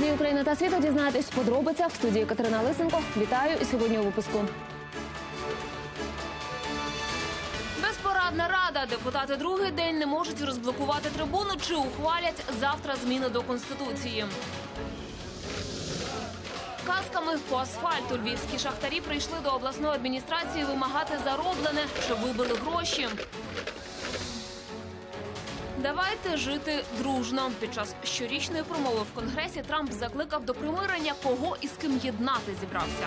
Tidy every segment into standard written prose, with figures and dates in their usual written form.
події України та світу дізнаєтесь в подробицях. В студії Катерина Лисенко. Вітаю і сьогодні у випуску. Безпорадна рада. Депутати другий день не можуть розблокувати трибуну чи ухвалять завтра зміни до Конституції. Касками по асфальту львівські шахтарі прийшли до обласної адміністрації вимагати зароблене, що вибили гроші. Давайте жити дружно. Під час щорічної промови в Конгресі Трамп закликав до примирення, кого і з ким єднати зібрався.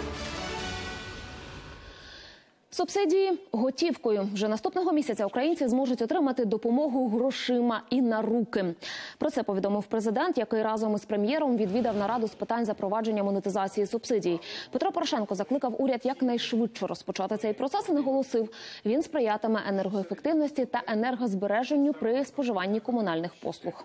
Субсидії готівкою. Вже наступного місяця українці зможуть отримати допомогу грошима і на руки. Про це повідомив президент, який разом із прем'єром відвідав нараду з питань запровадження монетизації субсидій. Петро Порошенко закликав уряд якнайшвидше розпочати цей процес і наголосив, він сприятиме енергоефективності та енергозбереженню при споживанні комунальних послуг.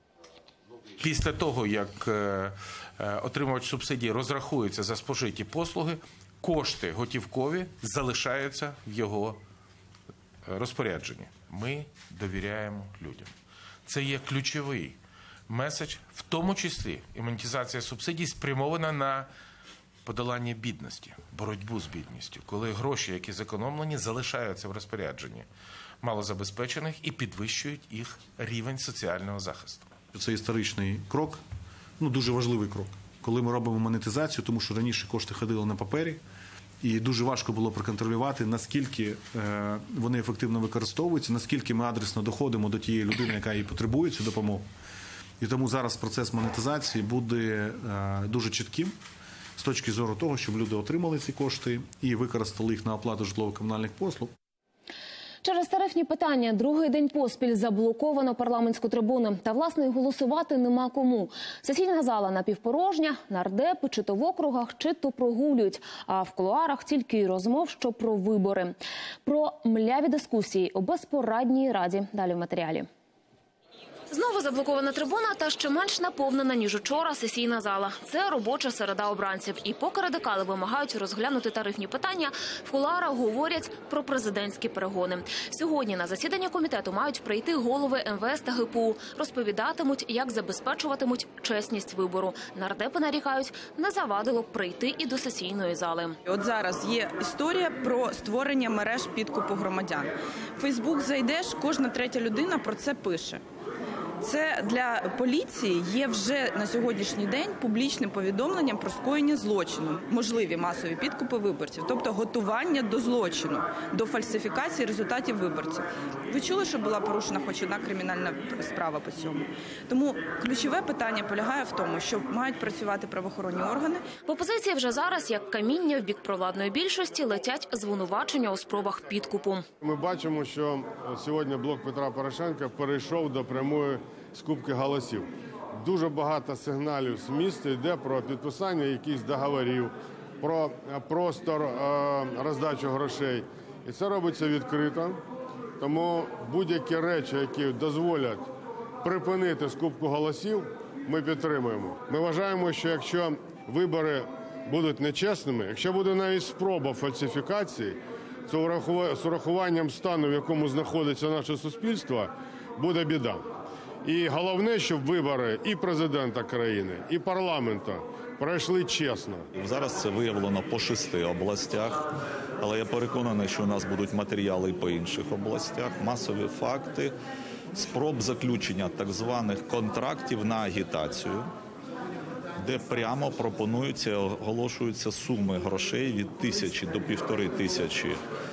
Після того, як отримувач субсидій розрахується за спожиті послуги, кошти готівкові залишаються в його розпорядженні. Ми довіряємо людям. Це є ключовий меседж, в тому числі і монетизація субсидій спрямована на подолання бідності, боротьбу з бідністю, коли гроші, які зекономлені, залишаються в розпорядженні малозабезпечених і підвищують їх рівень соціального захисту. Це історичний крок, дуже важливий крок. Коли ми робимо монетизацію, тому що раніше кошти ходили на папері, і дуже важко було проконтролювати, наскільки вони ефективно використовуються, наскільки ми адресно доходимо до тієї людини, яка їй потребує цю допомогу. І тому зараз процес монетизації буде дуже чітким з точки зору того, щоб люди отримали ці кошти і використали їх на оплату житлово-комунальних послуг. Через тарифні питання другий день поспіль заблоковано парламентську трибуну. Та, власне, голосувати нема кому. Сесійна зала напівпорожня, нардепи чи то в округах, чи то прогулюють. А в кулуарах тільки й розмов, що про вибори. Про мляві дискусії у безпорадній раді. Далі в матеріалі. Знову заблокована трибуна та ще менш наповнена, ніж учора, сесійна зала. Це робоча середа обранців. І поки радикали вимагають розглянути тарифні питання, в кулуарах говорять про президентські перегони. Сьогодні на засідання комітету мають прийти голови МВС та ГПУ. Розповідатимуть, як забезпечуватимуть чесність вибору. Нардепи нарікають, не завадило б прийти і до сесійної зали. От зараз є історія про створення мереж підкупу громадян. В Фейсбук зайдеш, кожна третя людина про це пише. Це для поліції є вже на сьогоднішній день публічним повідомленням про скоєння злочину, можливі масові підкупи виборців, тобто готування до злочину, до фальсифікації результатів виборців. Ви чули, що була порушена хоч одна кримінальна справа по цьому? Тому ключове питання полягає в тому, що мають працювати правоохоронні органи. В опозиції вже зараз, як каміння в бік провладної більшості, летять звинувачення у спробах підкупу. Ми бачимо, що сьогодні блок Петра Порошенка перейшов до прямої скупки голосів. Дуже багато сигналів з міста йде про підписання якихось договорів, про простор роздачі грошей. І це робиться відкрито. Тому будь-які речі, які дозволять припинити скупку голосів, ми підтримуємо. Ми вважаємо, що якщо вибори будуть нечесними, якщо буде навіть спроба фальсифікації, то з урахуванням стану, в якому знаходиться наше суспільство, буде біда. І головне, щоб вибори і президента країни, і парламенту пройшли чесно. Зараз це виявлено по 6 областях, але я переконаний, що у нас будуть матеріали і по інших областях, масові факти спроб заключення так званих контрактів на агітацію, де прямо пропонуються, оголошуються суми грошей від 1000 до 1500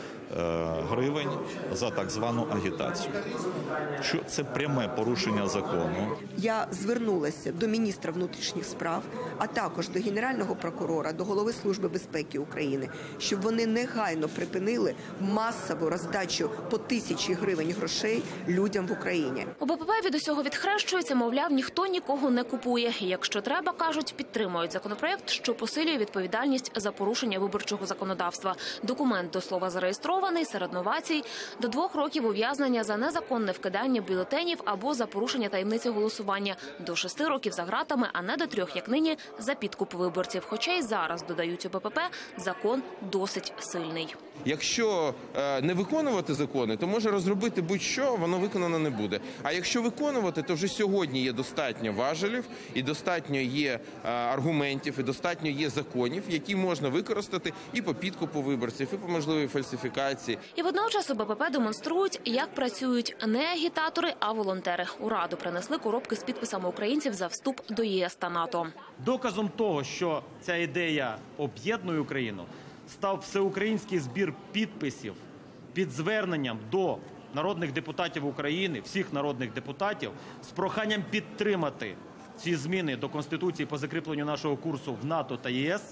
гривень за так звану агітацію. Що це пряме порушення закону. Я звернулася до міністра внутрішніх справ, а також до Генерального прокурора, до голови Служби безпеки України, щоб вони негайно припинили масову роздачу по 1000 гривень грошей людям в Україні. У БПП від усього відхрещується, мовляв, ніхто нікого не купує. Якщо треба, кажуть, підтримують законопроект, що посилює відповідальність за порушення виборчого законодавства. Документ, до слова, зареєстрований. Серед новацій – до 2 років ув'язнення за незаконне вкидання бюлетенів або за порушення таємниці голосування, до 6 років за ґратами, а не до 3, як нині, за підкуп виборців. Хоча й зараз, додають у БПП, закон досить сильний. Якщо не виконувати закони, то може розробити будь-що, воно виконано не буде. А якщо виконувати, то вже сьогодні є достатньо важелів, і достатньо є аргументів, і достатньо є законів, які можна використати і по підкупу виборців, і по можливій фальсифікації. І водночас у БПП демонструють, як працюють не агітатори, а волонтери. У Раду принесли коробки з підписами українців за вступ до ЄС та НАТО. Доказом того, що ця ідея об'єднує Україну, став всеукраїнський збір підписів під зверненням до народних депутатів України, всіх народних депутатів, з проханням підтримати ці зміни до Конституції по закріпленню нашого курсу в НАТО та ЄС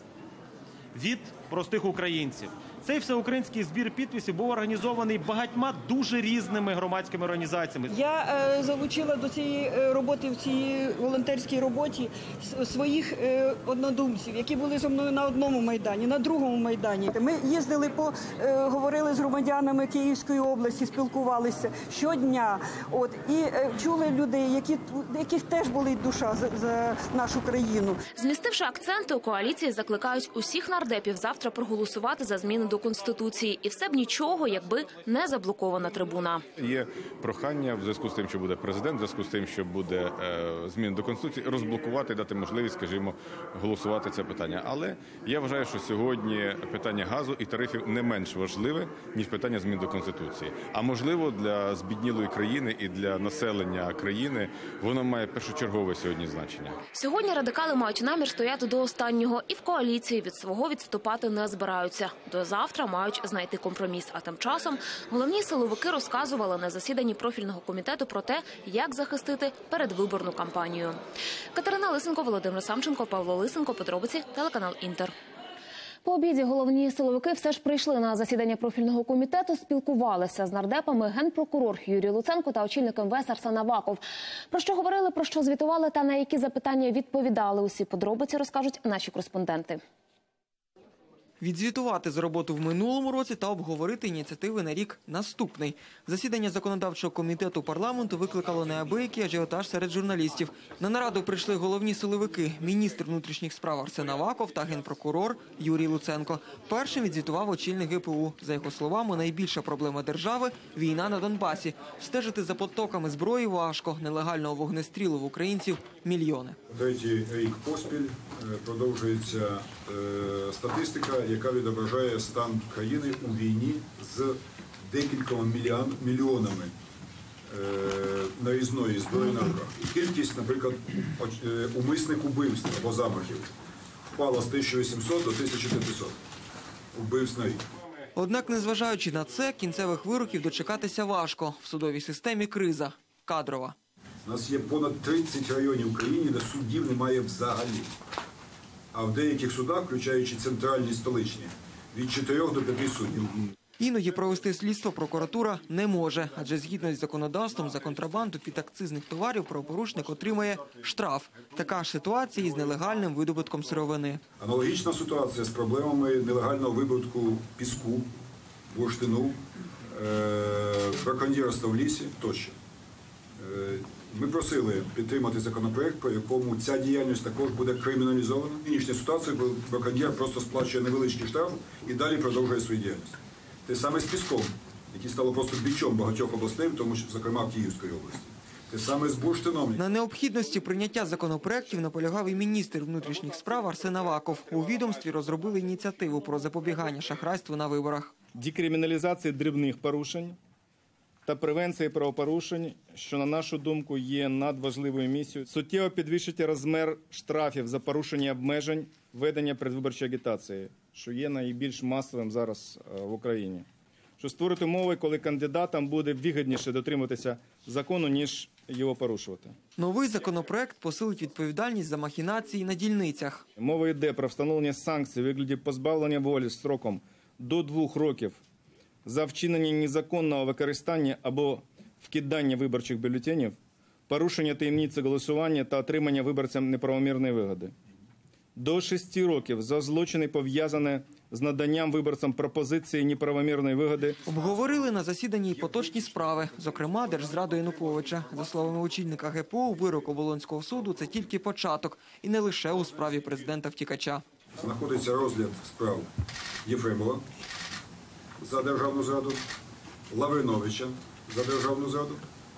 від простих українців. Цей всеукраїнський збір підписів був організований багатьма дуже різними громадськими організаціями. Я залучила до цієї роботи, в цій волонтерській роботі своїх однодумців, які були зі мною на одному майдані, на другому майдані. Ми їздили, говорили з громадянами Київської області, спілкувалися щодня. І чули людей, яких теж болить душа за нашу країну. Змістивши акценти, у коаліції закликають усіх нардепів завтра проголосувати за зміни до Конституції. І все б нічого, якби не заблокована трибуна. Є прохання в зв'язку з тим, що буде президент, в зв'язку з тим, що буде зміни до Конституції, розблокувати, дати можливість, скажімо, голосувати це питання. Але я вважаю, що сьогодні питання газу і тарифів не менш важливе, ніж питання змін до Конституції. А можливо, для збіднілої країни і для населення країни воно має першочергове сьогодні значення. Сьогодні радикали мають намір стояти до останнього і в коаліції від свого відступати не збираються. До завтра мають знайти компроміс. А тим часом головні силовики розказували на засіданні профільного комітету про те, як захистити передвиборну кампанію. Катерина Лисенко, Володимир Самченко, Павло Лисенко. Подробиці, телеканал «Інтер». По обіді головні силовики все ж прийшли на засідання профільного комітету, спілкувалися з нардепами генпрокурор Юрій Луценко та очільник МВС Арсен Аваков. Про що говорили, про що звітували та на які запитання відповідали. Усі подробиці розкажуть наші кореспонденти. Відзвітувати за роботу в минулому році та обговорити ініціативи на рік наступний. Засідання законодавчого комітету парламенту викликало неабиякий ажіотаж серед журналістів. На нараду прийшли головні силовики – міністр внутрішніх справ Арсен Аваков та генпрокурор Юрій Луценко. Першим відзвітував очільник ГПУ. За його словами, найбільша проблема держави – війна на Донбасі. Стежити за потоками зброї важко, нелегального вогнестрілу в українців – мільйони. Третій рік поспіль продовжується статистика, яка відображає стан країни у війні з декількома мільйонами нарізної зброї на руках. І кількість, наприклад, умисних убивств або замахів впала з 1800 до 1500 убивств на рік. Однак, незважаючи на це, кінцевих вироків дочекатися важко. В судовій системі криза – кадрова. У нас є понад 30 районів в країні, де суддів немає взагалі. А в деяких судах, включаючи центральні столичні, від 4 до 5 суддів. Іноді провести слідство прокуратура не може, адже згідно з законодавством за контрабанду підакцизних товарів правопорушник отримає штраф. Така ж ситуація із нелегальним видобутком сировини. Аналогічна ситуація з проблемами нелегального видобутку піску, бурштину, браконьєрства в лісі тощо. Ми просили підтримати законопроект, по якому ця діяльність також буде криміналізована. Нинішня ситуація, коли браконьєр просто сплачує невеличкий штраф і далі продовжує свою діяльність. Те саме з піском, який стало просто бичом багатьох областей, в тому числі, зокрема, в Київської області. Те саме з бурштином. На необхідності прийняття законопроєктів наполягав і міністр внутрішніх справ Арсен Аваков. У відомстві розробили ініціативу про запобігання шахрайству на виборах. Декриміналізації дрібних порушень та превенції правопорушень, що, на нашу думку, є надважливою місією. Суттєво підвищити розмір штрафів за порушення обмежень ведення передвиборчої агітації, що є найбільш масовим зараз в Україні. Що створити умови, коли кандидатам буде вигідніше дотримуватися закону, ніж його порушувати. Новий законопроект посилить відповідальність за махінації на дільницях. Мова йде про встановлення санкцій у вигляді позбавлення волі строком до 2 років за вчинення незаконного використання або вкидання виборчих бюлетенів, порушення таємниці голосування та отримання виборцям неправомірної вигоди. До 6 років за злочини, пов'язані з наданням виборцям пропозиції неправомірної вигоди. Обговорили на засіданні й поточні справи, зокрема держзраду Януковича. За словами очільника ГПУ, вирок Оболонського суду – це тільки початок. І не лише у справі президента-втікача. Знаходиться розгляд справ Єфремова, за державну зраду, Лавриновича за державну зраду,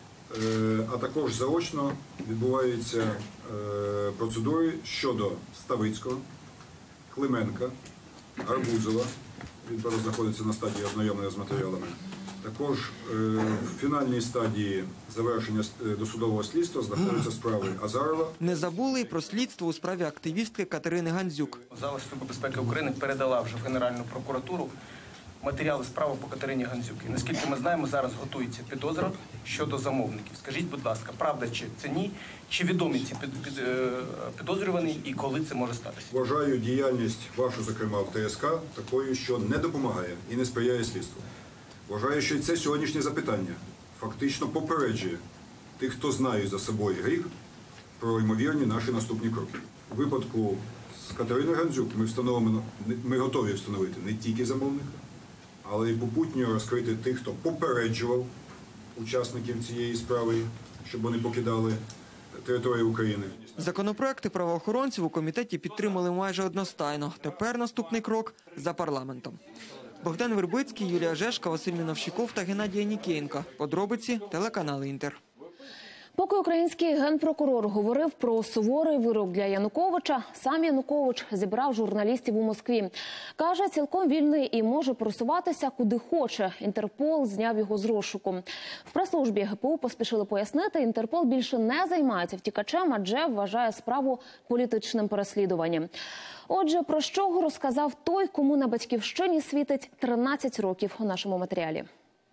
а також заочно відбуваються процедури щодо Ставицького, Клименка, Арбузова, він зараз знаходиться на стадії ознайомлення з матеріалами. Також в фінальній стадії завершення досудового слідства знаходяться справи Азарова. Не забули й про слідство у справі активістки Катерини Гандзюк. Зала Служби безпеки України передала вже в Генеральну прокуратуру матеріали справи по Катерині Гандзюк. І наскільки ми знаємо, зараз готується підозра щодо замовників. Скажіть, будь ласка, правда чи це ні? Чи відомі ці підозрювані і коли це може статися? Вважаю діяльність вашу, зокрема, в ТСК такою, що не допомагає і не сприяє слідству. Вважаю, що і це сьогоднішнє запитання фактично попереджує тих, хто знає за собою гріх, про ймовірні наші наступні кроки. У випадку з Катериною Гандзюк ми готові встановити не тільки замовника, але й попутньо розкрити тих, хто попереджував учасників цієї справи, щоб вони покидали територію України. Законопроекти правоохоронців у комітеті підтримали майже одностайно. Тепер наступний крок – за парламентом. Богдан Вербицький, Юлія Жешка, Василь Міновщиков та Геннадій Нікієнко. Подробиці – телеканал «Інтер». Поки український генпрокурор говорив про суворий вирок для Януковича, сам Янукович зібрав журналістів у Москві. Каже, цілком вільний і може просуватися куди хоче. Інтерпол зняв його з розшуку. В прес-службі ГПУ поспішили пояснити, Інтерпол більше не займається втікачем, адже вважає справу політичним переслідуванням. Отже, про що розказав той, кому на Батьківщині світить 13 років у нашому матеріалі.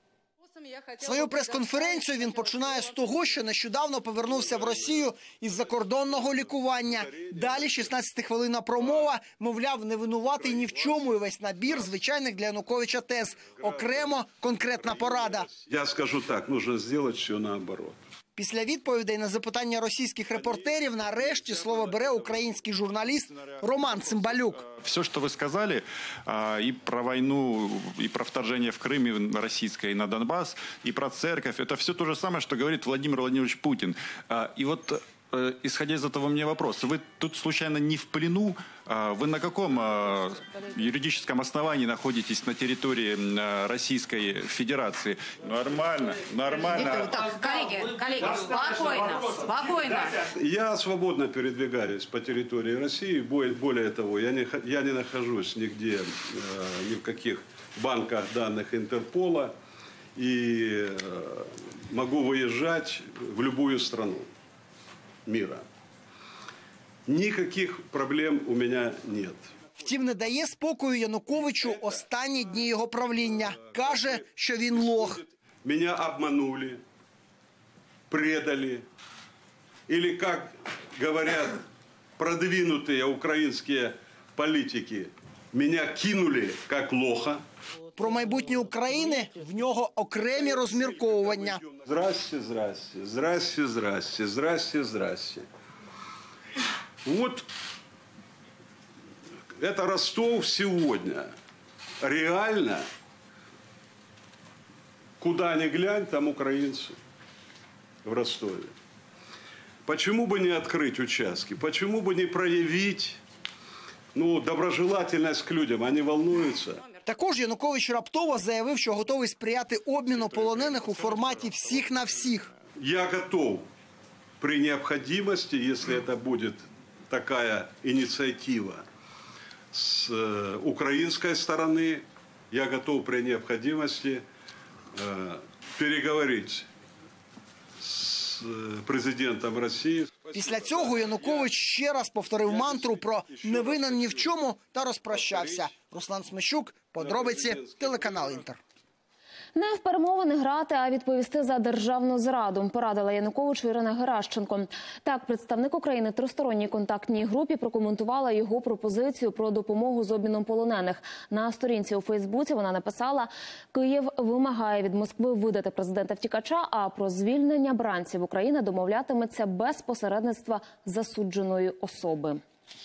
Свою прес-конференцію він починає з того, що нещодавно повернувся в Росію із закордонного лікування. Далі 16-хвилинна промова, мовляв, не винуватий ні в чому і весь набір звичайних для Януковича тез. Окремо конкретна порада. Я скажу так, потрібно зробити все наоборот. Після відповідей на запитання російських репортерів нарешті слово бере український журналіст Роман Цимбалюк. Все, что вы сказали, и про войну, и про вторжение в Крым российское, и на Донбасс, и про церковь, это все то же самое, что говорит Владимир Владимирович Путин. И вот, исходя из этого, у меня вопрос. Вы тут случайно не в плену? Вы на каком юридическом основании находитесь на территории Российской Федерации? Нормально, нормально. Так, коллеги, спокойно. Я свободно передвигаюсь по территории России. Более того, я не нахожусь нигде, ни в каких банках данных Интерпола. И могу выезжать в любую страну мира. Никаких проблем у меня нет. Втім, не дає спокою Януковичу останні дні його правління. Каже, що він лох. Меня обманули, предали. Или, как говорят продвинутые украинские политики, меня кинули как лоха. Про майбутнє України в нього окремі розмірковування. Здрасте, здрасте, здрасте, здрасте, здрасте, здрасте. Вот это Ростов сегодня. Реально, куда ни глянь, там украинцы в Ростове. Почему бы не открыть участки? Почему бы не проявить доброжелательность к людям? Они волнуются. Також Янукович раптово заявив, що готовий сприяти обміну полонених у форматі всіх на всіх. Я готов при необходимости, если это будет такая инициатива с украинской стороны, я готов при необходимости переговорить з президентом Росії. Після цього Янукович ще раз повторив мантру про «не винен ні в чому» та розпрощався. Руслан Смещук, подробиці, телеканал «Інтер». Не в перемовини грати, а відповісти за державну зраду, порадила Януковичу Ірина Геращенко. Так, представник України тристоронній контактній групі прокоментувала його пропозицію про допомогу з обміном полонених. На сторінці у Фейсбуці вона написала: «Київ вимагає від Москви видати президента-втікача, а про звільнення бранців Україна домовлятиметься без посередництва засудженої особи».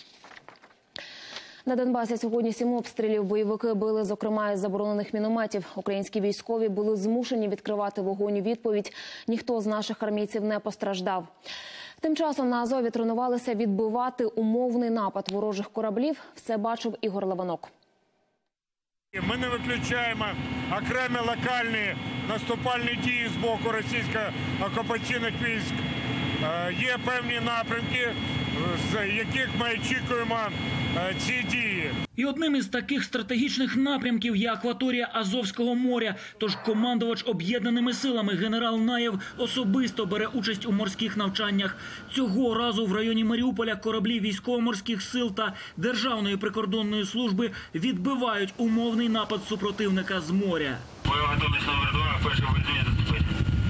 На Донбасі сьогодні 7 обстрілів. Бойовики били, зокрема, із заборонених мінометів. Українські військові були змушені відкривати вогонь у відповідь. Ніхто з наших армійців не постраждав. Тим часом на Азові тренувалися відбивати умовний напад ворожих кораблів. Все бачив Ігор Лаванок. Ми не виключаємо окремі локальні наступальні дії з боку російських окупаційних військ. Є певні напрямки, з яких ми очікуємо ці дії. І одним із таких стратегічних напрямків є акваторія Азовського моря. Тож командувач об'єднаними силами генерал Наєв особисто бере участь у морських навчаннях. Цього разу в районі Маріуполя кораблі військово-морських сил та Державної прикордонної служби відбивають умовний напад супротивника з моря. Моя готовність номер 2, перше визвання заступити.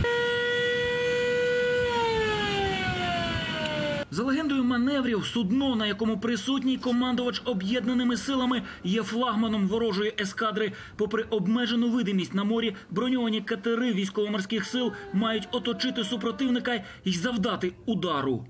За легендою маневрів, судно, на якому присутній командувач об'єднаними силами, є флагманом ворожої ескадри. Попри обмежену видимість на морі, броньовані катери військово-морських сил мають оточити супротивника і завдати удару.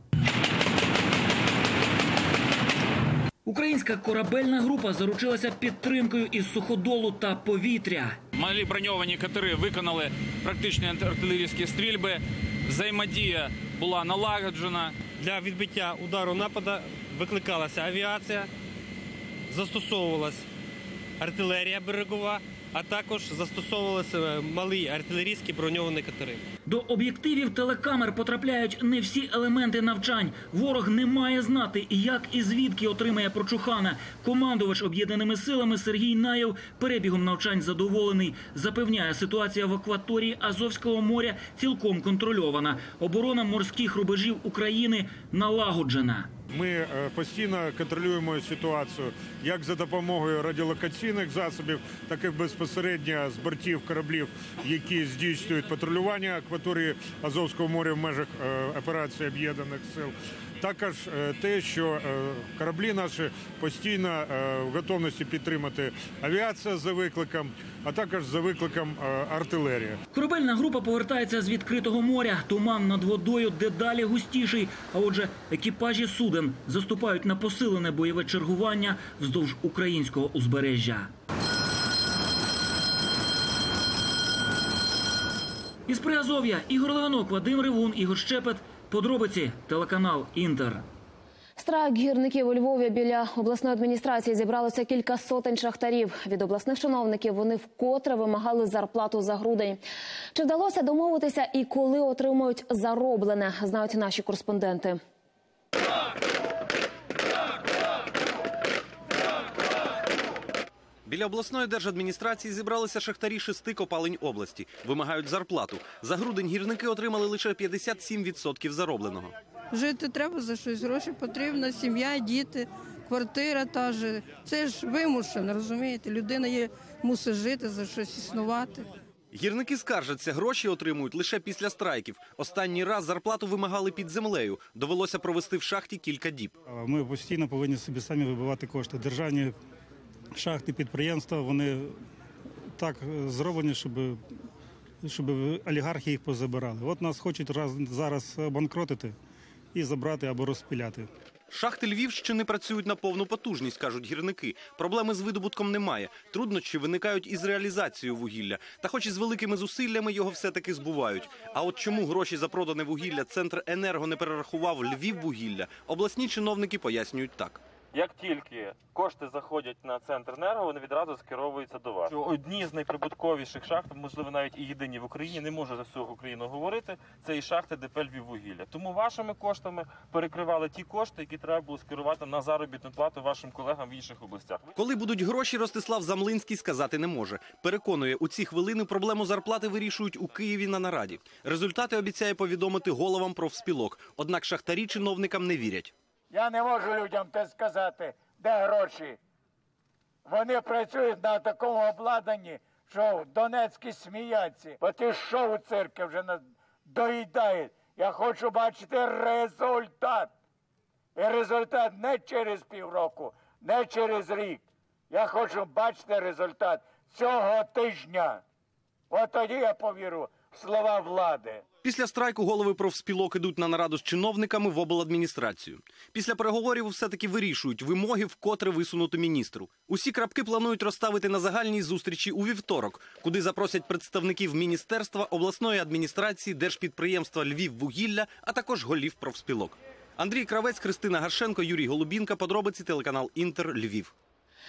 Українська корабельна група заручилася підтримкою із суходолу та повітря. Малі броньовані катери виконали практичні артилерійські стрільби. Взаємодія була налагоджена. Для відбиття удару нападу викликалася авіація, застосовувалась артилерія берегова, а також застосовувалися малі артилерійські броньовані катери. До об'єктивів телекамер потрапляють не всі елементи навчань. Ворог не має знати, як і звідки отримає прочухана. Командувач об'єднаними силами Сергій Наєв перебігом навчань задоволений. Запевняє, ситуація в акваторії Азовського моря цілком контрольована. Оборона морських рубежів України налагоджена. Ми постійно контролюємо ситуацію як за допомогою радіолокаційних засобів, так і безпосередньо з бортів кораблів, які здійснюють патрулювання акваторії Азовського моря в межах операції Об'єднаних сил. Також те, що кораблі наші постійно в готовності підтримати авіація за викликом, а також за викликом артилерія. Корабельна група повертається з відкритого моря. Туман над водою дедалі густіший. А отже, екіпажі суден заступають на посилене бойове чергування вздовж українського узбережжя. Із Приазов'я Ігор Левинок, Вадим Ревун, Ігор Щепет. Подробиці телеканал «Інтер». Страйк гірників у Львові біля обласної адміністрації зібралося кілька сотень шахтарів. Від обласних чиновників вони вкотре вимагали зарплату за грудень. Чи вдалося домовитися і коли отримують зароблене, знають наші кореспонденти. Біля обласної держадміністрації зібралися шахтарі 6 копалень області. Вимагають зарплату. За грудень гірники отримали лише 57% заробленого. Жити треба за щось, гроші потрібно, сім'я, діти, квартира та ж. Це ж вимушено, розумієте? Людина мусить жити, за щось існувати. Гірники скаржаться, гроші отримують лише після страйків. Останній раз зарплату вимагали під землею. Довелося провести в шахті кілька діб. Ми постійно повинні собі самі вибивати кошти. Державні шахти, підприємства, вони так зроблені, щоб олігархи їх позабирали. От нас хочуть зараз банкротити і забрати або розпиляти. Шахти Львівщини працюють на повну потужність, кажуть гірники. Проблеми з видобутком немає. Труднощі виникають із реалізацією вугілля. Та хоч і з великими зусиллями його все-таки збувають. А от чому гроші за продане вугілля Центренерго не перерахував Львіввугілля, обласні чиновники пояснюють так. Як тільки кошти заходять на Центренерго, вони відразу скеровуються до вас. Одні з найприбутковіших шахт, можливо, навіть і єдині в Україні, не можу за всю Україну говорити, це і шахти ДП «Львіввугілля». Тому вашими коштами перекривали ті кошти, які треба було скерувати на заробітну плату вашим колегам в інших областях. Коли будуть гроші, Ростислав Замлинський сказати не може. Переконує, у ці хвилини проблему зарплати вирішують у Києві на нараді. Результати обіцяє повідомити головам профспілок. Однак шахтарі чиновникам не вірять. Я не можу людям те сказати, де гроші. Вони працюють на такому обладнанні, що в Донецькій сміються. Бо ті шоу цирки вже доїдають. Я хочу бачити результат. І результат не через півроку, не через рік. Я хочу бачити результат цього тижня. От тоді я повірю в слова влади. Після страйку голови профспілок ідуть на нараду з чиновниками в обладміністрацію. Після переговорів все-таки вирішують вимоги, вкотре висунути міністру. Усі крапки планують розставити на загальній зустрічі у вівторок, куди запросять представників міністерства, обласної адміністрації, держпідприємства «Львіввугілля», а також голів профспілок. Андрій Кравець, Христина Гаршенко, Юрій Голубінка. Подробиці телеканал «Інтер», Львів.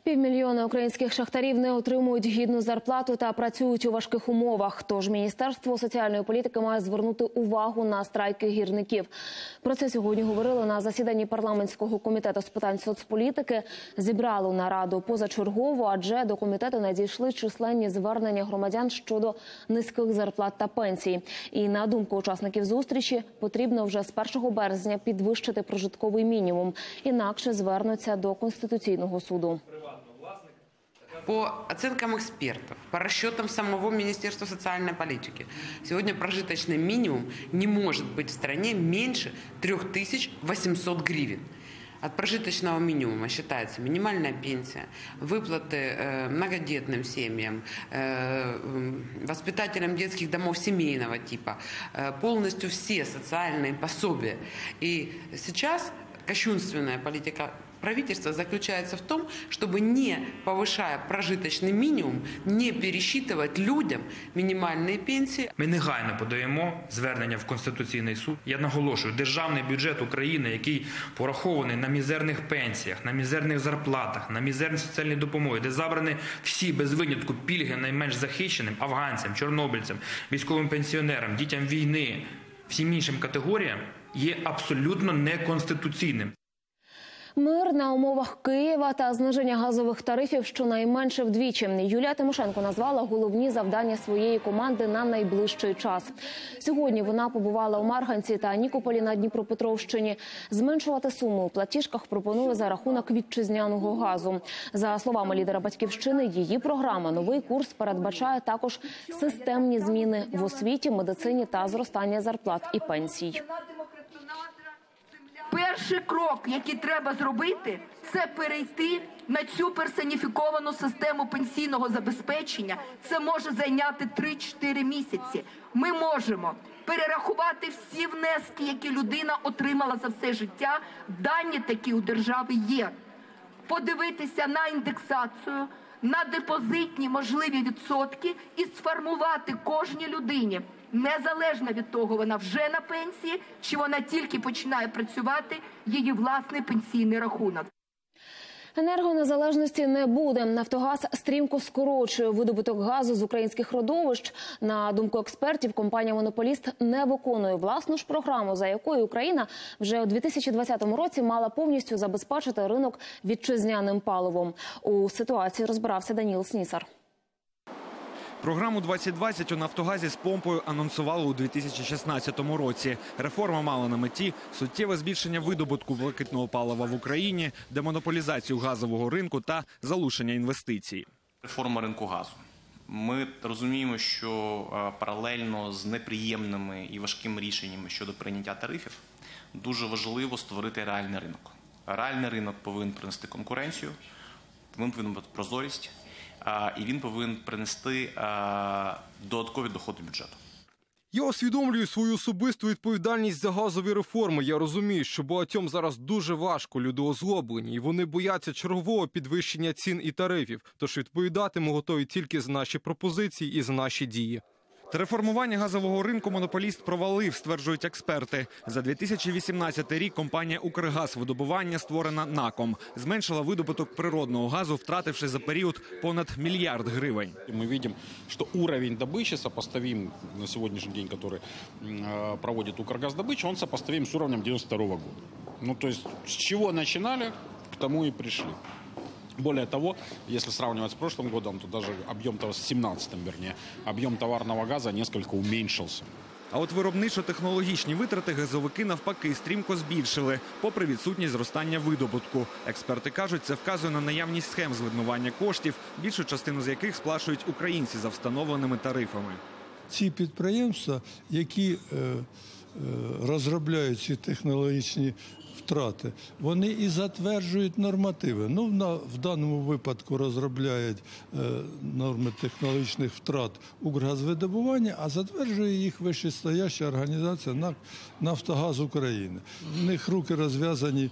500 000 українських шахтарів не отримують гідну зарплату та працюють у важких умовах. Тож Міністерство соціальної політики має звернути увагу на страйки гірників. Про це сьогодні говорили на засіданні парламентського комітету з питань соцполітики. Зібрали нараду позачергову, адже до комітету надійшли численні звернення громадян щодо низьких зарплат та пенсій. І на думку учасників зустрічі, потрібно вже з 1 березня підвищити прожитковий мінімум. Інакше звернуться до Конституційного суду. По оценкам экспертов, по расчетам самого Министерства социальной политики, сегодня прожиточный минимум не может быть в стране меньше 3800 гривен. От прожиточного минимума считается минимальная пенсия, выплаты многодетным семьям, воспитателям детских домов семейного типа, полностью все социальные пособия. И сейчас кощунственная политика правительства заключается в том, чтобы, не повышая прожиточный минимум, не пересчитывать людям минимальные пенсии. Ми негайно подаємо звернення в Конституційний суд. Я наголошую, державний бюджет України, який порахований на мізерних пенсіях, на мізерних зарплатах, на мізерній соціальній допомозі, де забрані всі без винятку пільги найменш захищеним афганцям, чорнобильцям, військовим пенсіонерам, дітям війни, всім іншим категоріям, є абсолютно неконституційним. Мир на умовах Києва та зниження газових тарифів щонайменше вдвічі. Юлія Тимошенко назвала головні завдання своєї команди на найближчий час. Сьогодні вона побувала у Марганці та Нікополі на Дніпропетровщині. Зменшувати суми у платіжках пропонує за рахунок вітчизняного газу. За словами лідера «Батьківщини», її програма «Новий курс» передбачає також системні зміни в освіті, медицині та зростання зарплат і пенсій. Перший крок, який треба зробити, це перейти на цю персоніфіковану систему пенсійного забезпечення. Це може зайняти 3-4 місяці. Ми можемо перерахувати всі внески, які людина отримала за все життя. Дані такі у держави є. Подивитися на індексацію, на депозитні можливі відсотки і сформувати кожній людині, незалежно від того, вона вже на пенсії, чи вона тільки починає працювати, її власний пенсійний рахунок. Енергонезалежності не буде. «Нафтогаз» стрімко скорочує видобуток газу з українських родовищ. На думку експертів, компанія-монополіст не виконує власну ж програму, за якою Україна вже у 2020 році мала повністю забезпечити ринок вітчизняним паливом. У ситуації розбирався Даніл Снісар. Програму 2020 у «Нафтогазі» з помпою анонсували у 2016 році. Реформа мала на меті суттєве збільшення видобутку блакитного палива в Україні, демонополізацію газового ринку та залучення інвестицій. Реформа ринку газу. Ми розуміємо, що паралельно з неприємними і важкими рішеннями щодо прийняття тарифів дуже важливо створити реальний ринок. Реальний ринок повинен принести конкуренцію, він повинен бути прозорість, і він повинен принести додаткові доходи бюджету. Я усвідомлюю свою особисту відповідальність за газові реформи. Я розумію, що багатьом зараз дуже важко, люди озлоблені, і вони бояться чергового підвищення цін і тарифів. Тож відповідати ми готові тільки за наші пропозиції і за наші дії. Та реформування газового ринку монополіст провалив, стверджують експерти. За 2018 рік компанія «Укргазвидобування», створена НАКом, зменшила видобуток природного газу, втративши за період понад $1 мільярд гривень. Мы видим, что уровень добычи сопоставим на сегодняшний день, который проводит «Укргаздобыча», он сопоставим с уровнем 92 года. Ну, то есть, с чего начинали, к тому и пришли. Более того, если сравнивать с прошлым годом, то даже объем, с 17-м, вернее, объем товарного газа несколько уменьшился. А от виробничо-технологічні витрати газовики навпаки стрімко збільшили, попри відсутність зростання видобутку. Експерти кажуть, це вказує на наявність схем злиднування коштів, більшу частину з яких сплачують українці за встановленими тарифами. Ці підприємства, які розробляють ці технологічні втрати, вони і затверджують нормативи. Ну, в даному випадку розробляють норми технологічних втрат «Укргазвидобування», а затверджує їх вищестояща організація «Нафтогаз України». В них руки розв'язані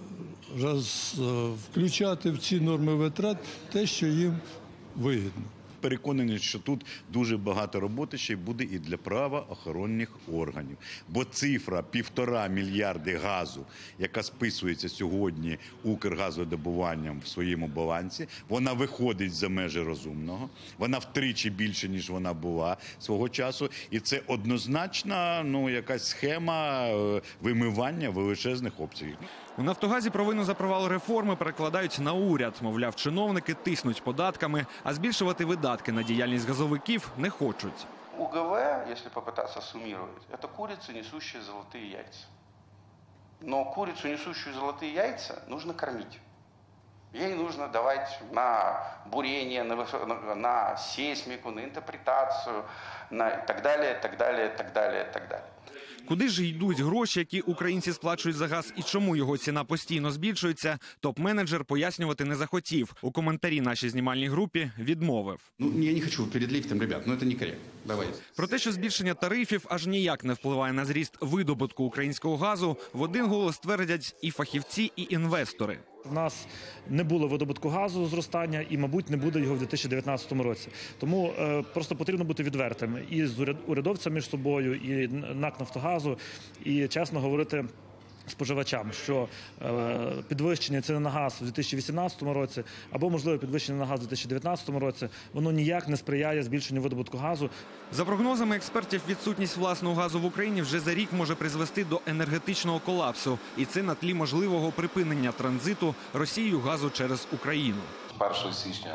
включати в ці норми витрат те, що їм вигідно. переконаний, що тут дуже багато роботи ще й буде і для правоохоронних органів. Бо цифра 1,5 мільярди газу, яка списується сьогодні Укргазвидобуванням в своєму балансі, вона виходить за межі розумного. Вона втричі більше, ніж вона була свого часу. І це однозначно якась схема вимивання величезних обсягів. У «Нафтогазі» провину за провал реформи перекладають на уряд. Мовляв, чиновники тиснуть податками, а збільшувати видатки на діяльність газовиків не хочуть. УГВ, если попытаться суммировать, это курица, несущая золотые яйца. Но курицу, несущую золотые яйца, нужно кормить. Ей нужно давать на бурение, на сейсмику, на интерпретацию, на и так далее, так далее, так далее, так далее. Куди ж йдуть гроші, які українці сплачують за газ і чому його ціна постійно збільшується, топ-менеджер пояснювати не захотів. У коментарі нашій знімальній групі відмовив. Я не хочу перед лифтом, ребят, це некоректно. Давайте. Про те, що збільшення тарифів аж ніяк не впливає на зріст видобутку українського газу, в один голос твердять і фахівці, і інвестори. У нас не було видобутку газу зростання і, мабуть, не буде його в 2019 році. Тому просто потрібно бути відвертими і з урядовцями між собою, і НАК «Нафтогазу», і чесно говорити споживачам, що підвищення ціни на газ у 2018 році або, можливо, підвищення на газ у 2019 році, воно ніяк не сприяє збільшенню видобутку газу. За прогнозами експертів, відсутність власного газу в Україні вже за рік може призвести до енергетичного колапсу. І це на тлі можливого припинення транзиту Росією газу через Україну. З 1 січня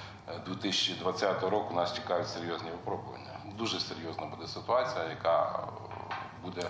2020 року нас чекають серйозні випробування. Дуже серйозна буде ситуація, яка буде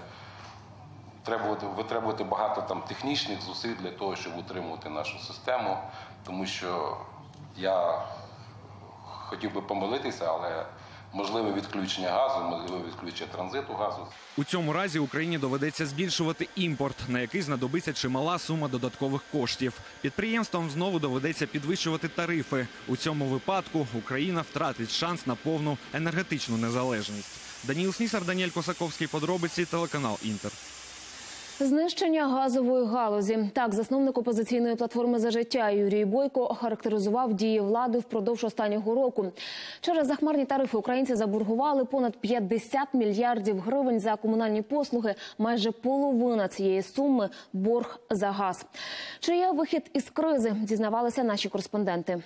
витребувати багато там технічних зусиль для того, щоб утримувати нашу систему, тому що я хотів би помилитися, але можливе відключення газу, можливе відключення транзиту газу. У цьому разі Україні доведеться збільшувати імпорт, на який знадобиться чимала сума додаткових коштів. Підприємствам знову доведеться підвищувати тарифи. У цьому випадку Україна втратить шанс на повну енергетичну незалежність. Даніл Снісар, Даніель Косаковський, подробиці, телеканал «Інтер». Знищення газової галузі. Так, засновник опозиційної платформи «За життя» Юрій Бойко охарактеризував дії влади впродовж останнього року. Через захмарні тарифи українці заборгували понад 50 мільярдів гривень за комунальні послуги. Майже половина цієї суми – борг за газ. Чи є вихід із кризи, дізнавалися наші кореспонденти.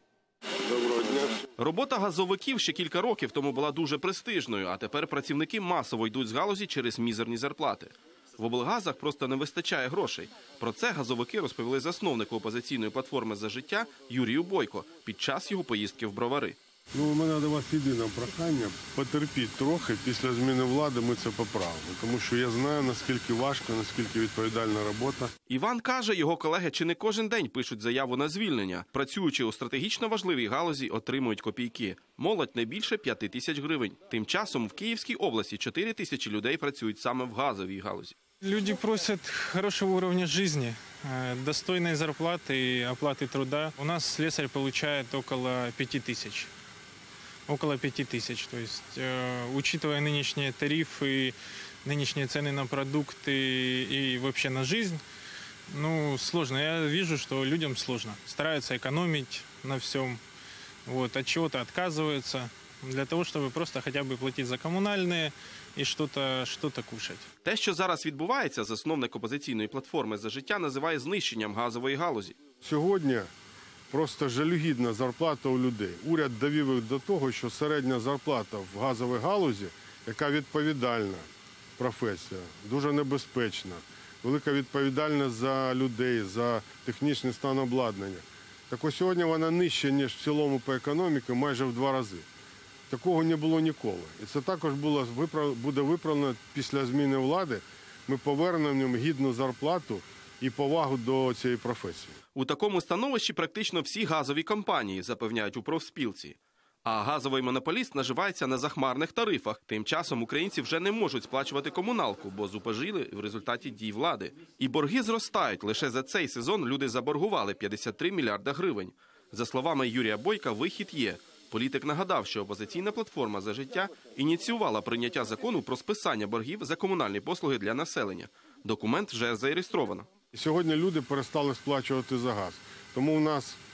Робота газовиків ще кілька років тому була дуже престижною, а тепер працівники масово йдуть з галузі через мізерні зарплати. В облгазах просто не вистачає грошей. Про це газовики розповіли засновнику опозиційної платформи «За життя» Юрію Бойко під час його поїздки в Бровари. У мене до вас єдине прохання – потерпіть трохи, після зміни влади ми це поправимо. Тому що я знаю, наскільки важко, наскільки відповідальна робота. Іван каже, його колеги чи не кожен день пишуть заяву на звільнення. Працюючи у стратегічно важливій галузі, отримують копійки. Молодь не більше 5 тисяч гривень. Тим часом в Київській області 4 тисячі людей працюють саме в газовій галузі. Люди просят хорошего уровня жизни, достойной зарплаты и оплаты труда. У нас слесарь получает около 5 тысяч. Около 5 тысяч. То есть, учитывая нынешние тарифы, нынешние цены на продукты и вообще на жизнь, сложно. Я вижу, что людям сложно. Стараются экономить на всем, от чего-то отказываются. Для того, щоб просто хоча б платити за комунальне і щось кушати. Те, що зараз відбувається, засновник опозиційної платформи «За життя» називає знищенням газової галузі. Сьогодні просто жалюгідна зарплата у людей. Уряд довів їх до того, що середня зарплата в газовій галузі, яка відповідальна професія, дуже небезпечна, велика відповідальність за людей, за технічний стан обладнання. Так ось сьогодні вона нижча, ніж в цілому по економіці, майже в 2 рази. Такого не було ніколи. І це також буде виправлено після зміни влади. Ми повернемо їм гідну зарплату і повагу до цієї професії. У такому становищі практично всі газові компанії, запевняють у профспілці. А газовий монополіст наживається на захмарних тарифах. Тим часом українці вже не можуть сплачувати комуналку, бо зупожили в результаті дій влади. І борги зростають. Лише за цей сезон люди заборгували 53 мільярда гривень. За словами Юрія Бойка, вихід є. Політик нагадав, що опозиційна платформа «За життя» ініціювала прийняття закону про списання боргів за комунальні послуги для населення. Документ вже зареєстровано. Сьогодні люди перестали сплачувати за газ. Тому у нас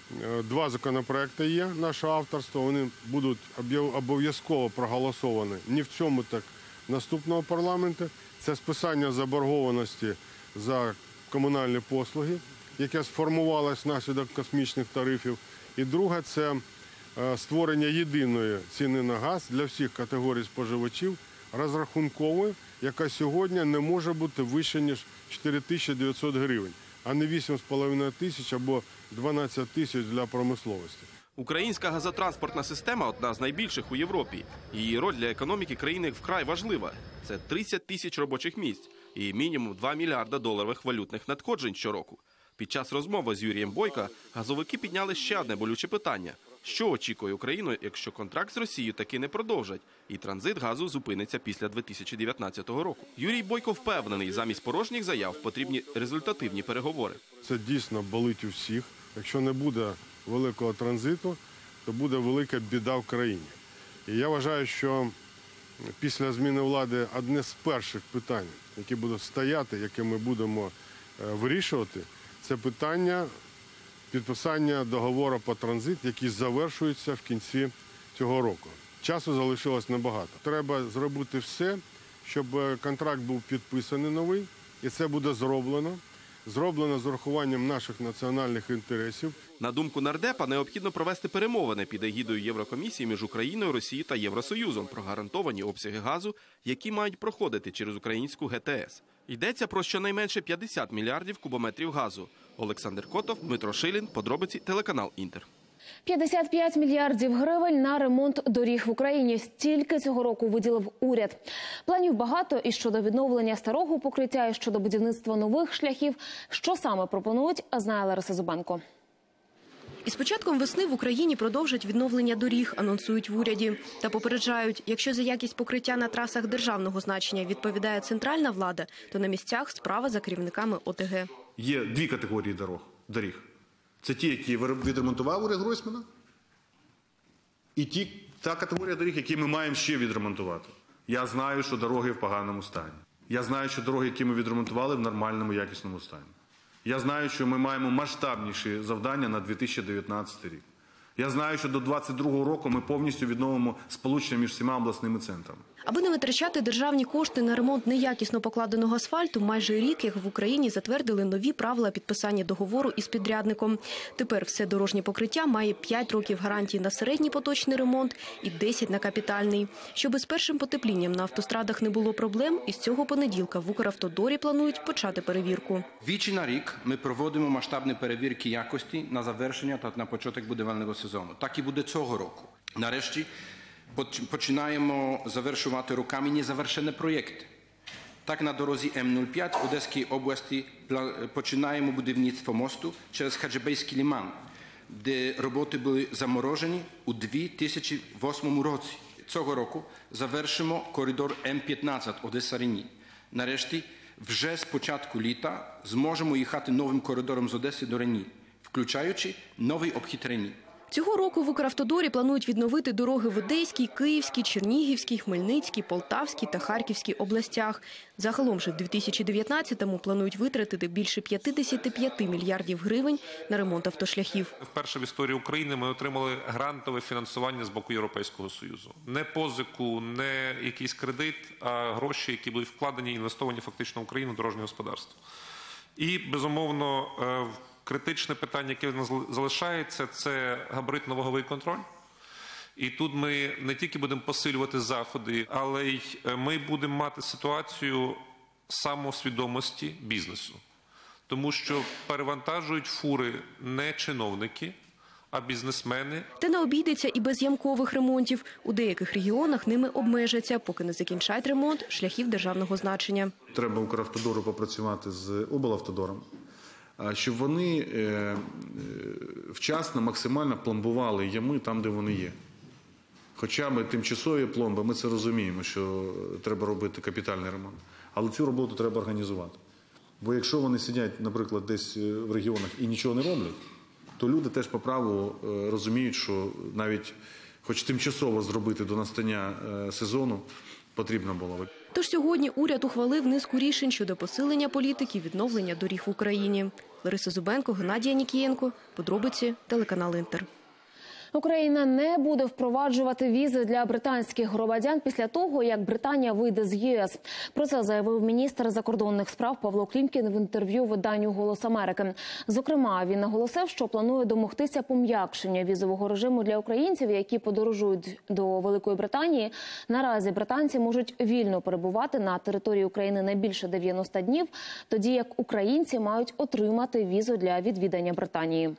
Два законопроекти є, наше авторство, вони будуть обов'язково проголосовані не в цьому, так наступного парламенту. Це списання заборгованості за комунальні послуги, яке сформувалось внаслідок космічних тарифів. І друге – це створення єдиної ціни на газ для всіх категорій споживачів, розрахункової, яка сьогодні не може бути вище, ніж 4900 гривень, а не 8,5 тисяч або 12 тисяч для промисловості. Українська газотранспортна система – одна з найбільших у Європі. Її роль для економіки країни вкрай важлива. Це 30 тисяч робочих місць і мінімум $2 мільярда валютних надходжень щороку. Під час розмови з Юрієм Бойко газовики підняли ще одне болюче питання. Що очікує Україну, якщо контракт з Росією таки не продовжать і транзит газу зупиниться після 2019 року? Юрій Бойко впевнений, замість порожніх заяв потрібні результативні переговори. Це дійсно болить у всіх. Якщо не буде великого транзиту, то буде велика біда в країні. І я вважаю, що після зміни влади одне з перших питань, які будуть стояти, які ми будемо вирішувати, це питання підписання договору по транзит, який завершується в кінці цього року. Часу залишилось небагато. Треба зробити все, щоб контракт був підписаний новий, і це буде зроблено. Зроблено з урахуванням наших національних інтересів. На думку нардепа, необхідно провести перемовини під егідою Єврокомісії між Україною, Росією та Євросоюзом про гарантовані обсяги газу, які мають проходити через українську ГТС. Йдеться про щонайменше 50 мільярдів кубометрів газу. Олександр Котов, Дмитро Шилін, подробиці, телеканал «Інтер». 55 мільярдів гривень на ремонт доріг в Україні. Стільки цього року виділив уряд. Планів багато і щодо відновлення старого покриття, і щодо будівництва нових шляхів. Що саме пропонують, знає Лариса Зубенко. Із початком весни в Україні продовжать відновлення доріг, анонсують в уряді. Та попереджають, якщо за якість покриття на трасах державного значення відповідає центральна влада, то на місцях справа за керівниками ОТГ. Є дві категорії доріг. Це ті, які відремонтував уряд Гройсмана, і та категорія доріг, які ми маємо ще відремонтувати. Я знаю, що дороги в поганому стані. Я знаю, що дороги, які ми відремонтували, в нормальному, якісному стані. Я знаю, що ми маємо масштабніші завдання на 2019 рік. Я знаю, що до 2022 року ми повністю відновимо сполучення між всіма обласними центрами. Аби не витрачати державні кошти на ремонт неякісно покладеного асфальту, майже рік, як в Україні затвердили нові правила підписання договору із підрядником. Тепер все дорожнє покриття має 5 років гарантії на середній поточний ремонт і 10 на капітальний. Щоби з першим потеплінням на автострадах не було проблем, із цього понеділка в Укравтодорі планують почати перевірку. Двічі на рік ми проводимо масштабні перевірки якості на завершення та на початок будівельного сезону. Так і буде цього року. Нарешті починаємо завершувати роками незавершені проєкти. Так на дорозі М-05 в Одеській області починаємо будівництво мосту через Хаджибейський лиман, де роботи були заморожені у 2008 році. Цього року завершимо коридор М-15 Одеса-Рені. Нарешті вже з початку літа зможемо їхати новим коридором з Одеси до Рені, включаючи новий обхід Рені. Цього року в Укравтодорі планують відновити дороги в Одеській, Київській, Чернігівській, Хмельницькій, Полтавській та Харківській областях. Загалом же в 2019-му планують витратити більше 55 мільярдів гривень на ремонт автошляхів. Вперше в історії України ми отримали грантове фінансування з боку Європейського Союзу. Не позику, не якийсь кредит, а гроші, які будуть вкладені і інвестовані фактично в Україну, дорожнє господарство. І, безумовно, критичне питання, яке в нас залишається, це габаритно-ваговий контроль. І тут ми не тільки будемо посилювати заходи, але й ми будемо мати ситуацію самосвідомості бізнесу. Тому що перевантажують фури не чиновники, а бізнесмени. Та не обійдеться і без ямкових ремонтів. У деяких регіонах ними обмежаться, поки не закінчать ремонт шляхів державного значення. Треба Укравтодору попрацювати з облавтодором, щоб вони вчасно, максимально пломбували ями там, де вони є. Хоча б тимчасові пломби, ми це розуміємо, що треба робити капітальний ремонт. Але цю роботу треба організувати. Бо якщо вони сидять, наприклад, десь в регіонах і нічого не роблять, то люди теж по праву розуміють, що навіть хоч тимчасово зробити до настання сезону потрібно було. Тож сьогодні уряд ухвалив низку рішень щодо посилення політики відновлення доріг в Україні. Лариса Зубенко, Геннадій Анікієнко. Подробиці, телеканал «Інтер». Україна не буде впроваджувати візи для британських громадян після того, як Британія вийде з ЄС. Про це заявив міністр закордонних справ Павло Клімкін в інтерв'ю виданню «Голос Америки». Зокрема, він наголосив, що планує домогтися пом'якшення візового режиму для українців, які подорожують до Великої Британії. Наразі британці можуть вільно перебувати на території України не більше 90 днів, тоді як українці мають отримати візу для відвідання Британії.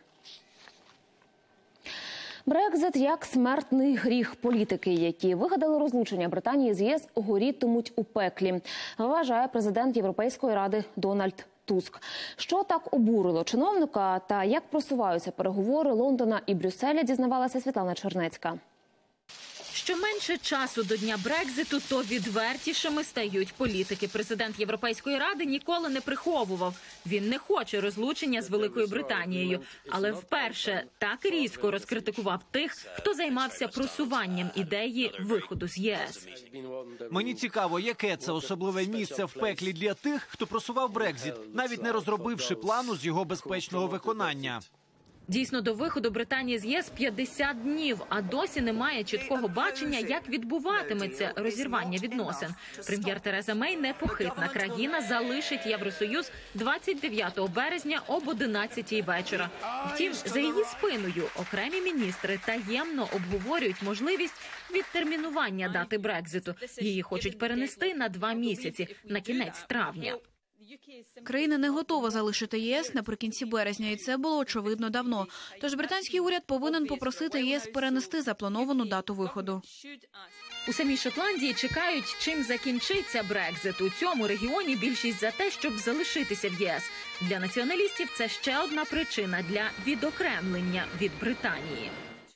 Брекзит як смертний гріх. Політики, які вигадали розлучення Британії з ЄС, горітимуть у пеклі, вважає президент Європейської ради Дональд Туск. Що так обурило чиновника та як просуваються переговори Лондона і Брюсселя, дізнавалася Світлана Чернецька. Що менше часу до дня Брекзиту, то відвертішими стають політики. Президент Європейської ради ніколи не приховував. Він не хоче розлучення з Великою Британією. Але вперше так різко розкритикував тих, хто займався просуванням ідеї виходу з ЄС. Мені цікаво, яке це особливе місце в пеклі для тих, хто просував Брекзит, навіть не розробивши плану з його безпечного виконання. Дійсно, до виходу Британії з ЄС 50 днів, а досі немає чіткого бачення, як відбуватиметься розірвання відносин. Прем'єр Тереза Мей, непохитна країна, залишить Євросоюз 29 березня об 11-й вечора. Втім, за її спиною окремі міністри таємно обговорюють можливість відтермінування дати Брекзиту. Її хочуть перенести на 2 місяці, на кінець травня. Країна не готова залишити ЄС наприкінці березня, і це було очевидно давно. Тож британський уряд повинен попросити ЄС перенести заплановану дату виходу. У самій Шотландії чекають, чим закінчиться Брекзит. У цьому регіоні більшість за те, щоб залишитися в ЄС. Для націоналістів це ще одна причина для відокремлення від Британії.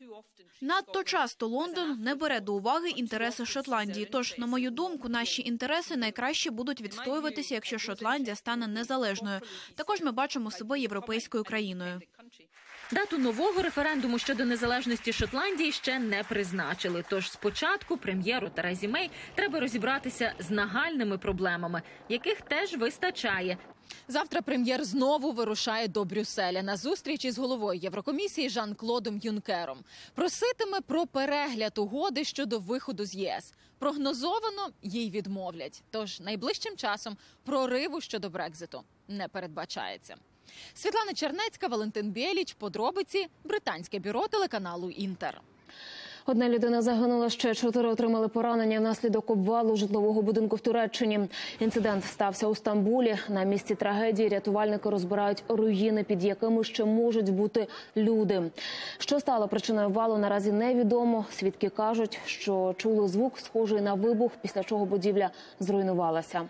Надто часто Лондон не бере до уваги інтереси Шотландії. Тож, на мою думку, наші інтереси найкраще будуть відстоюватися, якщо Шотландія стане незалежною. Також ми бачимо себе європейською країною. Дату нового референдуму щодо незалежності Шотландії ще не призначили. Тож спочатку прем'єру Терезі Мей треба розібратися з нагальними проблемами, яких теж вистачає. Завтра прем'єр знову вирушає до Брюсселя на зустріч із головою Єврокомісії Жан-Клодом Юнкером. Проситиме про перегляд угоди щодо виходу з ЄС. Прогнозовано їй відмовлять. Тож найближчим часом прориву щодо Брекзиту не передбачається. Світлана Чернецька, Валентин Біліч. Подробиці. Британське бюро телеканалу «Інтер». Одна людина загинула, ще 4 отримали поранення внаслідок обвалу житлового будинку в Туреччині. Інцидент стався у Стамбулі. На місці трагедії рятувальники розбирають руїни, під якими ще можуть бути люди. Що стало причиною обвалу, наразі невідомо. Свідки кажуть, що чули звук, схожий на вибух, після чого будівля зруйнувалася.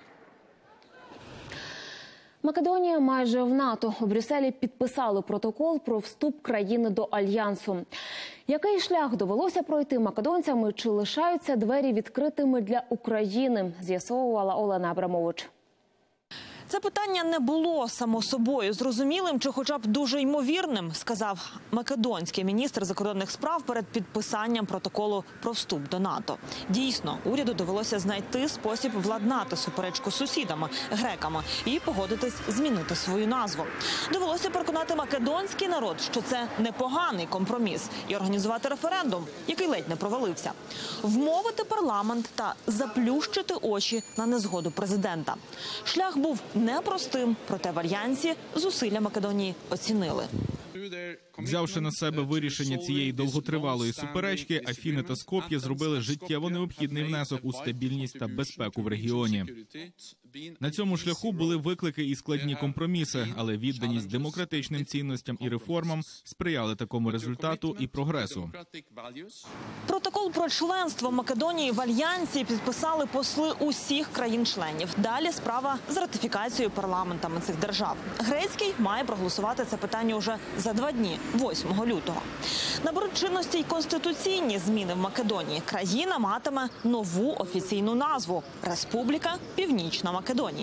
Македонія майже в НАТО. У Брюсселі підписали протокол про вступ країни до Альянсу. Який шлях довелося пройти македонцям і чи лишаються двері відкритими для України, з'ясовувала Олена Абрамович. Це питання не було само собою зрозумілим чи хоча б дуже ймовірним, сказав македонський міністр закордонних справ перед підписанням протоколу про вступ до НАТО. Дійсно, уряду довелося знайти спосіб владнати суперечку з сусідами, греками, і погодитись змінити свою назву. Довелося переконати македонський народ, що це непоганий компроміс, і організувати референдум, який ледь не провалився. Вмовити парламент та заплющити очі на незгоду президента. Шлях був непростим, проте в Альянсі зусилля Македонії оцінили. Взявши на себе вирішення цієї довготривалої суперечки, Афіни та Скоп'є зробили життєво необхідний внесок у стабільність та безпеку в регіоні. На цьому шляху були виклики і складні компроміси, але відданість демократичним цінностям і реформам сприяли такому результату і прогресу. Протокол про членство Македонії в Альянсі підписали посли усіх країн-членів. Далі справа з ратифікацією парламентами цих держав. Грецький має проголосувати це питання уже за 2 дні, 8 лютого. Наберуть чинності й конституційні зміни в Македонії. Країна матиме нову офіційну назву – Республіка Північна Македонія.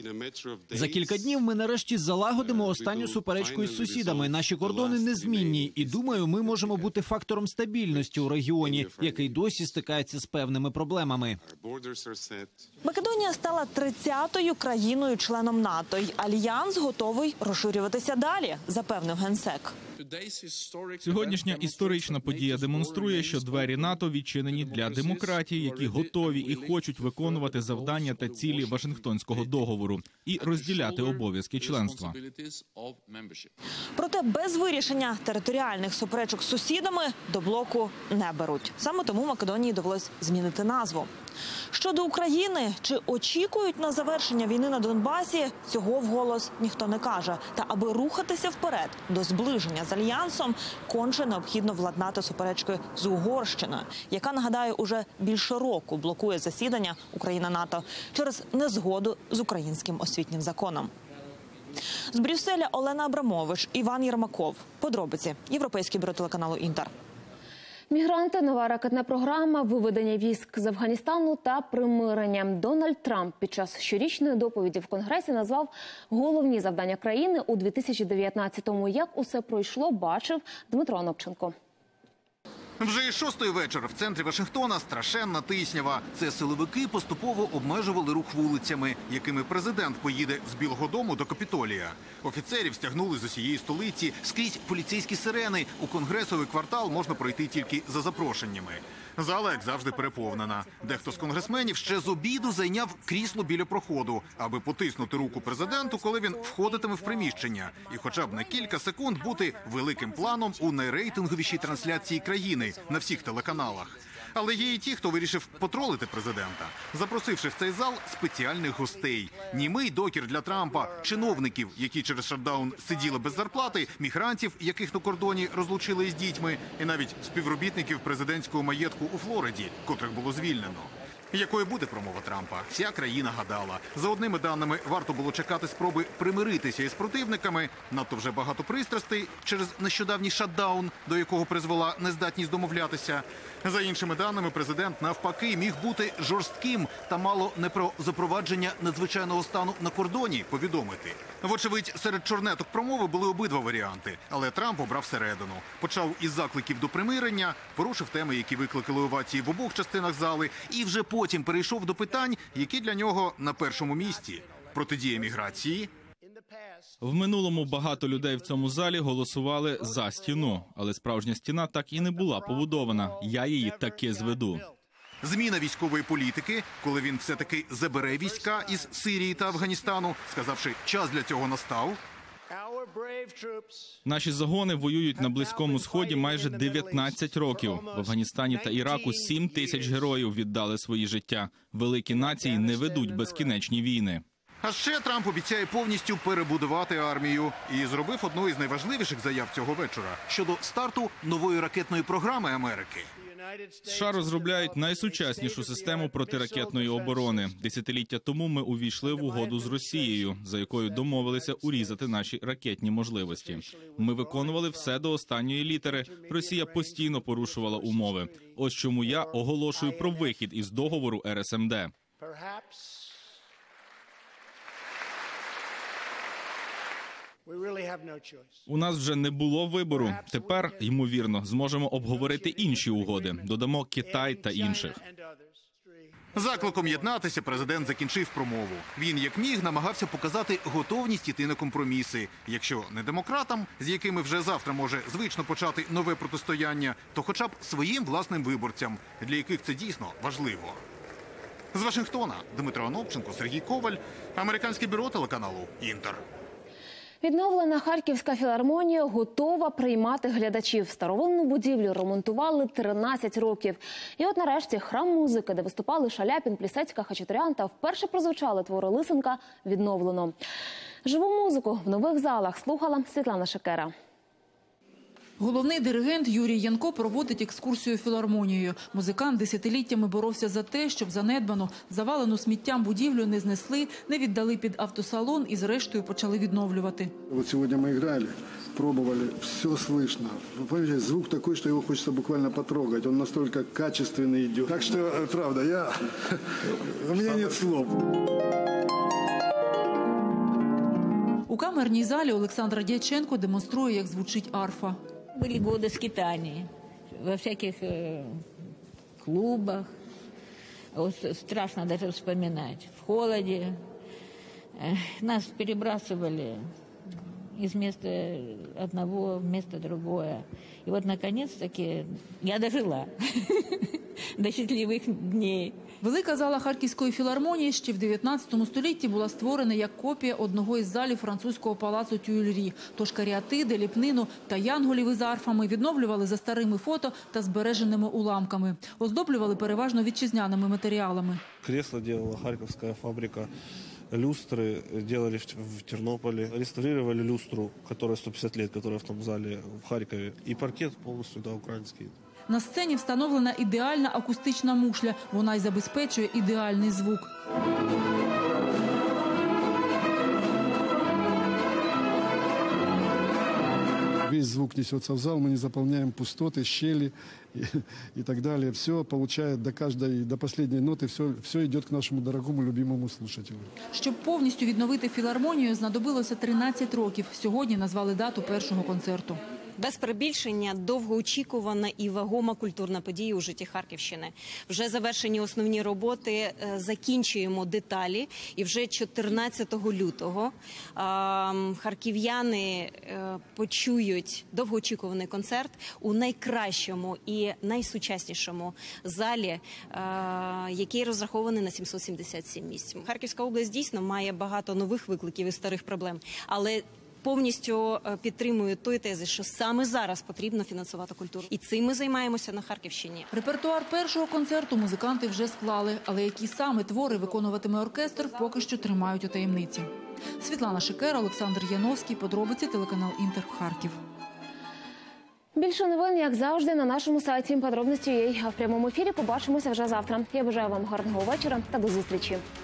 За кілька днів ми нарешті залагодимо останню суперечку із сусідами. Наші кордони незмінні. І думаю, ми можемо бути фактором стабільності у регіоні, який досі стикається з певними проблемами. Македонія стала 30-ю країною-членом НАТО. й Альянс готовий розширюватися далі, запевнив генсек. Сьогоднішня історична подія демонструє, що двері НАТО відчинені для демократій, які готові і хочуть виконувати завдання та цілі Вашингтонського договору і розділяти обов'язки членства. Проте без вирішення територіальних суперечок з сусідами до блоку не беруть. Саме тому Македонії довелось змінити назву. Щодо України, чи очікують на завершення війни на Донбасі, цього вголос ніхто не каже. Та аби рухатися вперед до зближення з Альянсом, конче необхідно владнати суперечки з Угорщиною, яка, нагадаю, уже більше року блокує засідання Україна-НАТО через незгоду з українським освітнім законом. З Брюсселя Олена Абрамович, Іван Єрмаков. Подробиці. Європейське бюро телеканалу «Інтер». Мігранти, нова ракетна програма, виведення військ з Афганістану та примирення. Дональд Трамп під час щорічної доповіді в Конгресі назвав головні завдання країни у 2019-му. Як усе пройшло, бачив Дмитро Анопченко. Вже із 6-ї вечора в центрі Вашингтона страшенна тиснява. Це силовики поступово обмежували рух вулицями, якими президент поїде з Білого дому до Капітолія. Офіцерів стягнули з усієї столиці, скрізь поліцейські сирени. У конгресовий квартал можна пройти тільки за запрошеннями. Зала, як завжди, переповнена. Дехто з конгресменів ще з обіду зайняв крісло біля проходу, аби потиснути руку президенту, коли він входитиме в приміщення. І хоча б на кілька секунд бути великим планом у найрейтинговішій трансляції країни на всіх телеканалах. Але є і ті, хто вирішив потролити президента, запросивши в цей зал спеціальних гостей. Німий докір для Трампа, чиновників, які через шатдаун сиділи без зарплати, мігрантів, яких на кордоні розлучили із дітьми, і навіть співробітників президентського маєтку у Флориді, котрих було звільнено. Якою буде промова Трампа? Вся країна гадала. За одними даними, варто було чекати спроби примиритися із противниками. Надто вже багато пристрастей через нещодавній шатдаун, до якого призвела нездатність домовлятися. За іншими даними, президент навпаки міг бути жорстким та мало не про запровадження надзвичайного стану на кордоні повідомити. Вочевидь, серед чорнеток промови були обидва варіанти, але Трамп обрав середину. Почав із закликів до примирення, порушив теми, які викликали овації в обох частинах зали, і вже потім перейшов до питань, які для нього на першому місці. Протидія міграції. В минулому багато людей в цьому залі голосували за стіну, але справжня стіна так і не була побудована. Я її таки зведу. Зміна військової політики, коли він все-таки забере війська із Сирії та Афганістану, сказавши, час для цього настав. Наші загони воюють на Близькому Сході майже 19 років. В Афганістані та Іраку 7 тисяч героїв віддали свої життя. Великі нації не ведуть безкінечні війни. А ще Трамп обіцяє повністю перебудувати армію. І зробив одну із найважливіших заяв цього вечора щодо старту нової ракетної програми Америки. США розробляють найсучаснішу систему протиракетної оборони. Десятиліття тому ми увійшли в угоду з Росією, за якою домовилися урізати наші ракетні можливості. Ми виконували все до останньої літери. Росія постійно порушувала умови. Ось чому я оголошую про вихід із договору РСМД. У нас вже не було вибору. Тепер, ймовірно, зможемо обговорити інші угоди. Додамо Китай та інших. Закликом єднатися президент закінчив промову. Він, як міг, намагався показати готовність іти на компроміси. Якщо не демократам, з якими вже завтра може звично почати нове протистояння, то хоча б своїм власним виборцям, для яких це дійсно важливо. З Вашингтона Дмитро Анопченко, Сергій Коваль, американське бюро телеканалу «Інтер». Відновлена Харківська філармонія готова приймати глядачів. Старовинну будівлю ремонтували 13 років. І от нарешті храм музики, де виступали Шаляпін, Плісецька, Хачатурян та вперше прозвучали твори Лисенка, відновлено. Живу музику в нових залах слухала Світлана Шекера. Головний диригент Юрій Янко проводить екскурсію філармонією. Музикант десятиліттями боровся за те, щоб занедбану, завалену сміттям будівлю не знесли, не віддали під автосалон і зрештою почали відновлювати. Вот сегодня мы играли, пробовали, все слышно. Вы понимаете, звук такой, что его хочется буквально потрогать. Он настолько качественный идет. Так что, правда, у меня нет слов. У камерній залі Олександр Дяченко демонструє, як звучить арфа. Были годы скитаний во всяких клубах. Вот страшно даже вспоминать. В холоде. Нас перебрасывали из места одного в место другое. И вот, наконец-таки, я дожила до счастливых дней. Велика зала Харківської філармонії ще в 19 столітті була створена як копія одного із залів французького палацу Тюильрі. Тож каріатиди, ліпнину та янголів із арфами відновлювали за старими фото та збереженими уламками. Оздоблювали переважно вітчизняними матеріалами. Кресла делала харьковская фабрика. Люстры делали в Тернополе. Реставрировали люстру, которая 150 лет, которая в том зале в Харькове. И паркет полностью, да, украинский. На сцені встановлена ідеальна акустична мушля. Вона й забезпечує ідеальний звук. Весь звук несется в зал, мы не заполняем пустоты, щели и так далее. Все получает до последней ноты, все идет к нашему дорогому, любимому слушателю. Щоб повністю відновити філармонію, знадобилося 13 років. Сьогодні назвали дату першого концерту. Без перебільшення довгоочікувана і вагома культурна подія у житті Харківщини. Вже завершені основні роботи, закінчуємо деталі. І вже 14 лютого харків'яни почують довгоочікуваний концерт у найкращому і найсучаснішому залі, який розрахований на 777 місць. Харківська область дійсно має багато нових викликів і старих проблем, але повністю підтримую той тези, що саме зараз потрібно фінансувати культуру. І цим ми займаємося на Харківщині. Репертуар першого концерту музиканти вже склали, але які саме твори виконуватиме оркестр, поки що тримають у таємниці. Світлана Шикера, Олександр Яновський. Подробиці, телеканал Інтер, Харків. Більше новин, як завжди, на нашому сайті. Подробності є. А в прямому ефірі побачимося вже завтра. Я бажаю вам гарного вечора та до зустрічі.